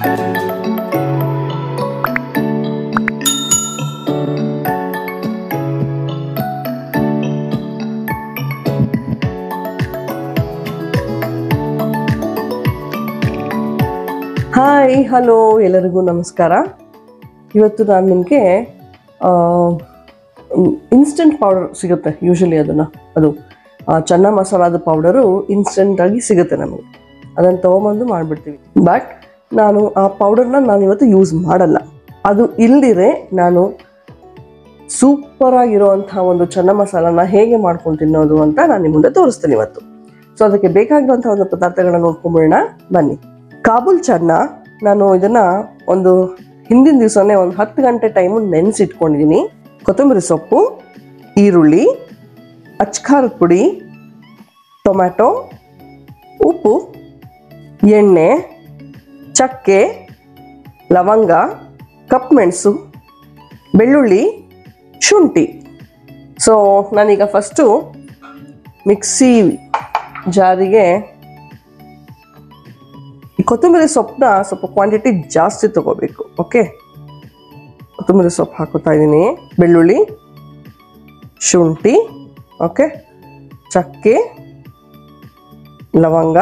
Hi hello ಎಲ್ಲರಿಗೂ ನಮಸ್ಕಾರ. ಇವತ್ತು ನಾನು ನಿಮಗೆ ಇನ್ಸ್ಟೆಂಟ್ ಪೌಡರ್ ಸಿಗುತ್ತೆ. ಯೂಶಲಿ ಅದು ಚನ್ನ ಮಸಾಲಾದ ಪೌಡರು ಇನ್ಸ್ಟೆಂಟಾಗಿ ಸಿಗುತ್ತೆ ನಮಗೆ. ಅದನ್ನು ತೊಗೊಂಬಂದು ಮಾಡಿಬಿಡ್ತೀವಿ. ಬಟ್ ನಾನು ಆ ಪೌಡರ್ನ ಇವತ್ತು ಯೂಸ್ ಮಾಡಲ್ಲ. ಅದು ಇಲ್ಲದಿರೆ ನಾನು ಸೂಪರಾಗಿರೋವಂಥ ಒಂದು ಚನ್ನ ಮಸಾಲಾನ ಹೇಗೆ ಮಾಡ್ಕೊಂಡು ತಿನ್ನೋದು ಅಂತ ನಾನು ನಿಮ್ಮ ಮುಂದೆ ತೋರಿಸ್ತೀನಿ ಇವತ್ತು. ಸೊ ಅದಕ್ಕೆ ಬೇಕಾಗಿರುವಂಥ ಒಂದು ಪದಾರ್ಥಗಳನ್ನ ನೋಡ್ಕೊಂಬಿಡೋಣ ಬನ್ನಿ. ಕಾಬೂಲ್ ಚನ್ನ ನಾನು ಇದನ್ನು ಒಂದು ಹಿಂದಿನ ದಿವಸನೇ ಒಂದು 10 ಗಂಟೆ ಟೈಮು ನೆನೆಸಿಟ್ಕೊಂಡಿದ್ದೀನಿ. ಕೊತ್ತಂಬರಿ ಸೊಪ್ಪು, ಈರುಳ್ಳಿ, ಅಚ್ಕಾರದ ಪುಡಿ, ಟೊಮ್ಯಾಟೊ, ಉಪ್ಪು, ಎಣ್ಣೆ, ಚಕ್ಕೆ, ಲವಂಗ, ಕಪ್ ಮೆಣಸು, ಬೆಳ್ಳುಳ್ಳಿ, ಶುಂಠಿ. ಸೊ ನಾನೀಗ ಫಸ್ಟು ಮಿಕ್ಸಿ ಜಾರಿಗೆ ಈ ಕೊತ್ತಂಬರಿ ಸೊಪ್ಪನ್ನ ಸ್ವಲ್ಪ ಕ್ವಾಂಟಿಟಿ ಜಾಸ್ತಿ ತಗೋಬೇಕು. ಓಕೆ, ಕೊತ್ತಂಬರಿ ಸೊಪ್ಪು ಹಾಕೋತಾ ಇದ್ದೀನಿ, ಬೆಳ್ಳುಳ್ಳಿ, ಶುಂಠಿ, ಓಕೆ, ಚಕ್ಕೆ, ಲವಂಗ,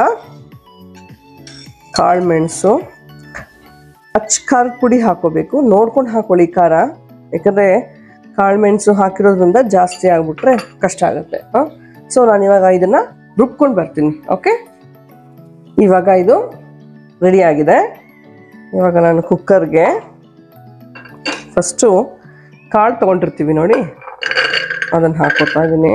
ಕಾಳು ಮೆಣಸು, ಖಾರದ ಪುಡಿ ಹಾಕೋಬೇಕು. ನೋಡ್ಕೊಂಡು ಹಾಕೊಳ್ಳಿ ಖಾರ, ಯಾಕಂದರೆ ಕಾಳು ಮೆಣಸು ಹಾಕಿರೋದ್ರಿಂದ ಜಾಸ್ತಿ ಆಗಿಬಿಟ್ರೆ ಕಷ್ಟ ಆಗುತ್ತೆ. ಸೊ ನಾನಿವಾಗ ಇದನ್ನು ರುಬ್ಕೊಂಡು ಬರ್ತೀನಿ. ಓಕೆ, ಇವಾಗ ಇದು ರೆಡಿ ಆಗಿದೆ. ಇವಾಗ ನಾನು ಕುಕ್ಕರ್ಗೆ ಫಸ್ಟು ಕಾಳು ತೊಗೊಂಡಿರ್ತೀವಿ ನೋಡಿ, ಅದನ್ನು ಹಾಕೋತಾ ಇದ್ದೀನಿ.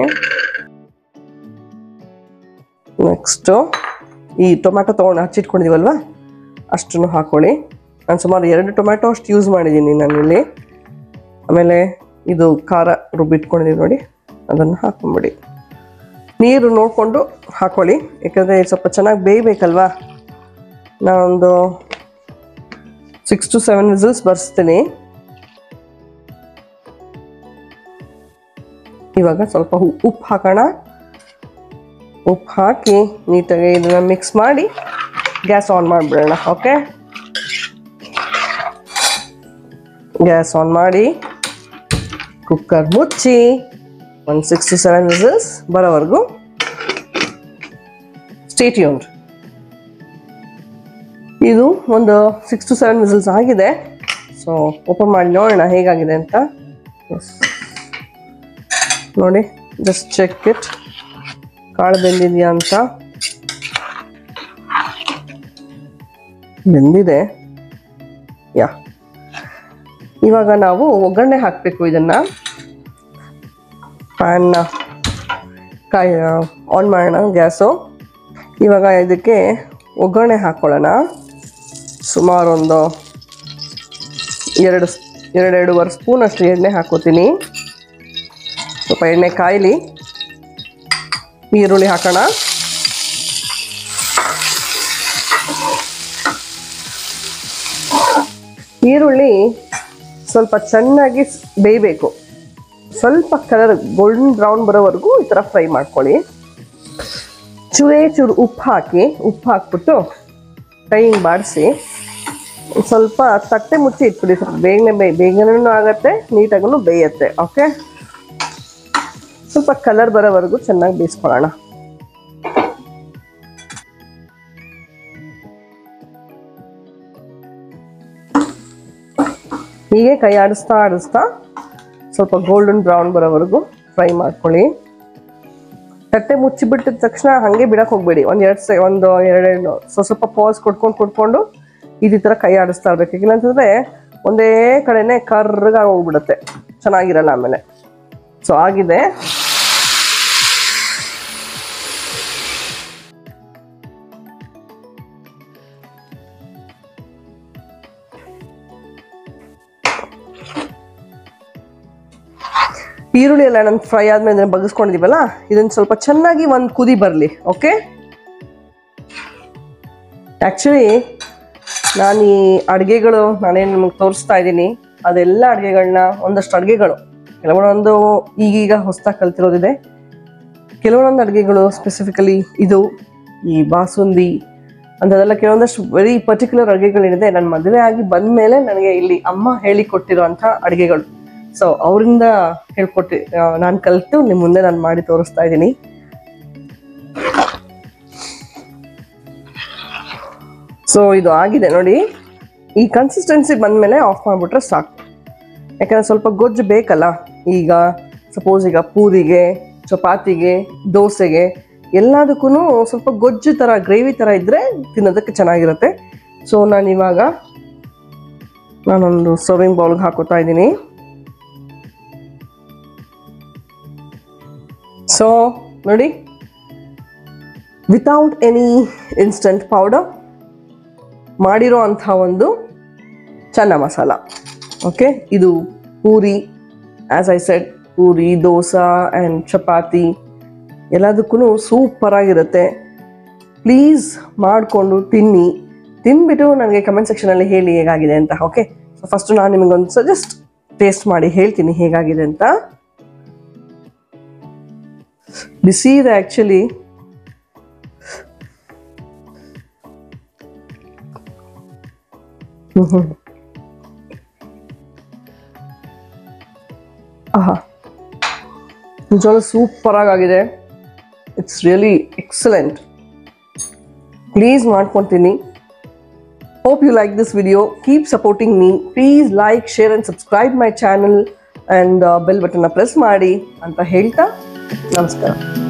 ನೆಕ್ಸ್ಟು ಈ ಟೊಮ್ಯಾಟೊ ತೊಗೊಂಡು ಹಚ್ಚಿಟ್ಕೊಂಡಿದ್ದೀವಲ್ವ ಅಷ್ಟನ್ನು ಹಾಕ್ಕೊಳ್ಳಿ. ನಾನು ಸುಮಾರು 2 ಟೊಮ್ಯಾಟೊ ಅಷ್ಟು ಯೂಸ್ ಮಾಡಿದ್ದೀನಿ ನಾನಿಲ್ಲಿ. ಆಮೇಲೆ ಇದು ಖಾರ ರುಬ್ಬಿಟ್ಕೊಂಡಿದ್ದೀವಿ ನೋಡಿ, ಅದನ್ನು ಹಾಕೊಂಬಿಡಿ. ನೀರು ನೋಡಿಕೊಂಡು ಹಾಕ್ಕೊಳ್ಳಿ, ಯಾಕಂದರೆ ಸ್ವಲ್ಪ ಚೆನ್ನಾಗಿ ಬೇಯಬೇಕಲ್ವಾ. ನಾನೊಂದು 6 to 7 ವಿಸಿಲ್ಸ್ ಬರ್ಸ್ತೀನಿ. ಇವಾಗ ಸ್ವಲ್ಪ ಉಪ್ಪು ಹಾಕೋಣ. ಉಪ್ಪು ಹಾಕಿ ನೀಟಾಗಿ ಇದನ್ನು ಮಿಕ್ಸ್ ಮಾಡಿ ಗ್ಯಾಸ್ ಆನ್ ಮಾಡಿಬಿಡೋಣ. ಓಕೆ, ಗ್ಯಾಸ್ ಆನ್ ಮಾಡಿ ಕುಕ್ಕರ್ ಮುಚ್ಚಿ ಒಂದು 6 to 7 ವಿಸಿಲ್ಸ್ ಬರೋವರೆಗೂ ಸ್ಟೇ ಟ್ಯೂನ್ಡ್. ಇದು ಒಂದು 6 to 7 ವಿಸಿಲ್ಸ್ ಆಗಿದೆ. ಸೊ ಓಪನ್ ಮಾಡಿ ನೋಡೋಣ ಹೇಗಾಗಿದೆ ಅಂತ. ನೋಡಿ, ಜಸ್ಟ್ ಚೆಕ್ ಇಟ್, ಕಾಳು ಬೆಂದಿದೆಯಾ ಅಂತ. ಬೆಂದಿದೆ. ಯಾ, ಇವಾಗ ನಾವು ಒಗ್ಗರಣೆ ಹಾಕಬೇಕು. ಇದನ್ನು ಪ್ಯಾನ್ನ ಆನ್ ಮಾಡೋಣ ಗ್ಯಾಸು. ಇವಾಗ ಇದಕ್ಕೆ ಒಗ್ಗರಣೆ ಹಾಕ್ಕೊಳ್ಳೋಣ. ಸುಮಾರು ಒಂದು 2-2.5 ಸ್ಪೂನ್ ಅಷ್ಟು ಎಣ್ಣೆ ಹಾಕೋತೀನಿ. ಸ್ವಲ್ಪ ಎಣ್ಣೆ ಕಾಯಲಿ. ಈರುಳ್ಳಿ ಹಾಕೋಣ. ಈರುಳ್ಳಿ ಸ್ವಲ್ಪ ಚೆನ್ನಾಗಿ ಬೇಯಬೇಕು. ಸ್ವಲ್ಪ ಕಲರ್ ಗೋಲ್ಡನ್ ಬ್ರೌನ್ ಬರೋವರೆಗೂ ಈ ಥರ ಫ್ರೈ ಮಾಡ್ಕೊಳ್ಳಿ. ಚೂರು ಉಪ್ಪು ಹಾಕ್ಬಿಟ್ಟು ಕೈ ಬಾಡಿಸಿ ಸ್ವಲ್ಪ ತಟ್ಟೆ ಮುಚ್ಚಿ ಇಟ್ಬಿಡಿ. ಸ್ವಲ್ಪ ಬೇಗನೂ ಆಗುತ್ತೆ, ನೀಟಾಗೂ ಬೇಯುತ್ತೆ. ಓಕೆ, ಸ್ವಲ್ಪ ಕಲರ್ ಬರೋವರೆಗೂ ಚೆನ್ನಾಗಿ ಬೇಯಿಸ್ಕೊಳ್ಳೋಣ. ಹೀಗೆ ಕೈ ಆಡಿಸ್ತಾ ಸ್ವಲ್ಪ ಗೋಲ್ಡನ್ ಬ್ರೌನ್ ಬರೋವರೆಗೂ ಫ್ರೈ ಮಾಡ್ಕೊಳ್ಳಿ. ತಟ್ಟೆ ಮುಚ್ಚಿಬಿಟ್ಟಿದ ತಕ್ಷಣ ಹಾಗೆ ಬಿಡಕ್ಕೆ ಹೋಗಬೇಡಿ. ಎರಡು ಸ್ವಲ್ಪ ಪಾಸ್ ಕೊಡ್ಕೊಂಡು ಈ ಥರ ಕೈ ಆಡಿಸ್ತಾ ಇರ್ಬೇಕು. ಇಲ್ಲಂತಂದರೆ ಒಂದೇ ಕಡೆನೇ ಕರ್ರಗಾಗಿ ಹೋಗ್ಬಿಡುತ್ತೆ, ಚೆನ್ನಾಗಿರಲ್ಲ ಆಮೇಲೆ. ಸೊ ಆಗಿದೆ. ಈರುಳ್ಳಿ ಎಲ್ಲ ನಾನು ಫ್ರೈ ಆದ್ಮೇಲೆ ಬಗ್ಗಿಸ್ಕೊಂಡಿದ್ದೀವಲ್ಲ, ಇದನ್ನು ಸ್ವಲ್ಪ ಚೆನ್ನಾಗಿ ಒಂದು ಕುದಿ ಬರಲಿ. ಓಕೆ, ಆ್ಯಕ್ಚುಲಿ ನಾನು ಈ ಅಡುಗೆಗಳು ನಾನೇನು ನಿಮಗೆ ತೋರಿಸ್ತಾ ಇದ್ದೀನಿ, ಅದೆಲ್ಲ ಅಡುಗೆಗಳನ್ನ ಒಂದಷ್ಟು ಅಡುಗೆಗಳು ಕೆಲವೊಂದು ಈಗೀಗ ಹೊಸದಾಗಿ ಕಲ್ತಿರೋದಿದೆ. ಕೆಲವೊಂದು ಅಡುಗೆಗಳು ಸ್ಪೆಸಿಫಿಕಲಿ ಇದು ಈ ಬಾಸುಂದಿ ಅಂಥದ್ದೆಲ್ಲ ಕೆಲವೊಂದಷ್ಟು ವೆರಿ ಪರ್ಟಿಕ್ಯುಲರ್ ಅಡುಗೆಗಳೇನಿದೆ ನನ್ನ ಮದುವೆ ಆಗಿ ಬಂದ ಮೇಲೆ ನನಗೆ ಇಲ್ಲಿ ಅಮ್ಮ ಹೇಳಿಕೊಟ್ಟಿರೋಂಥ ಅಡುಗೆಗಳು. ಸೊ ಅವರಿಂದ ಹೇಳ್ಕೊಟ್ಟು ನಾನು ಕಲಿತು ನಿಮ್ಮ ಮುಂದೆ ನಾನು ಮಾಡಿ ತೋರಿಸ್ತಾ ಇದ್ದೀನಿ. ಸೊ ಇದು ಆಗಿದೆ ನೋಡಿ. ಈ ಕನ್ಸಿಸ್ಟೆನ್ಸಿ ಬಂದಮೇಲೆ ಆಫ್ ಮಾಡಿಬಿಟ್ರೆ ಸಾಕು. ಯಾಕಂದರೆ ಸ್ವಲ್ಪ ಗೊಜ್ಜು ಬೇಕಲ್ಲ. ಈಗ ಸಪೋಸ್ ಈಗ ಪೂರಿಗೆ, ಚಪಾತಿಗೆ, ದೋಸೆಗೆ ಎಲ್ಲದಕ್ಕೂ ಸ್ವಲ್ಪ ಗೊಜ್ಜು ಥರ, ಗ್ರೇವಿ ಥರ ಇದ್ದರೆ ತಿನ್ನೋದಕ್ಕೆ ಚೆನ್ನಾಗಿರುತ್ತೆ. ಸೊ ನಾನೊಂದು ಸರ್ವಿಂಗ್ ಬೌಲ್ಗೆ ಹಾಕೋತಾ ಇದ್ದೀನಿ. ಸೊ ನೋಡಿ, ವಿತೌಟ್ ಎನಿ ಇನ್ಸ್ಟಂಟ್ ಪೌಡರ್ ಮಾಡಿರೋ ಅಂಥ ಒಂದು ಚನ್ನ ಮಸಾಲ. ಓಕೆ, ಇದು puri, as I said, puri, dosa and chapati ಎಲ್ಲದಕ್ಕೂ ಸೂಪರಾಗಿರುತ್ತೆ. ಪ್ಲೀಸ್ ಮಾಡಿಕೊಂಡು ತಿನ್ಬಿಟ್ಟು ನನಗೆ ಕಮೆಂಟ್ ಸೆಕ್ಷನಲ್ಲಿ ಹೇಳಿ ಹೇಗಾಗಿದೆ ಅಂತ. ಓಕೆ, ಸೊ ಫಸ್ಟು ನಾನು ನಿಮಗೊಂದು ಸಜೆಸ್ಟ್ ಟೇಸ್ಟ್ ಮಾಡಿ ಹೇಳ್ತೀನಿ ಹೇಗಾಗಿದೆ ಅಂತ. ಬಿಸಿ ಇದೆ ಆ್ಯಕ್ಚುಲಿ. ಆಹಾ, ನಿಜವಾಗ್ಲೂ ಸೂಪರಾಗಿದೆ. It's really excellent. ಪ್ಲೀಸ್ ಮಾಡ್ಕೊತೀನಿ. Hope you like this video. Keep supporting me. Please like, share and subscribe my channel and bell ಬಟನ್ನ ಪ್ರೆಸ್ ಮಾಡಿ ಅಂತ ಹೇಳ್ತಾ ನಮಸ್ಕಾರ.